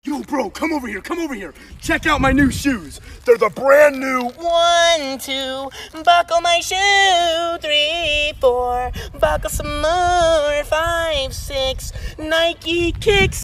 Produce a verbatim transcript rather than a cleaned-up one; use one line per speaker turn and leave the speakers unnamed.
Yo, bro, come over here, come over here. Check out my new shoes. They're the brand new.
One, two, buckle my shoe. Three, four, buckle some more. Five, six, Nike kicks.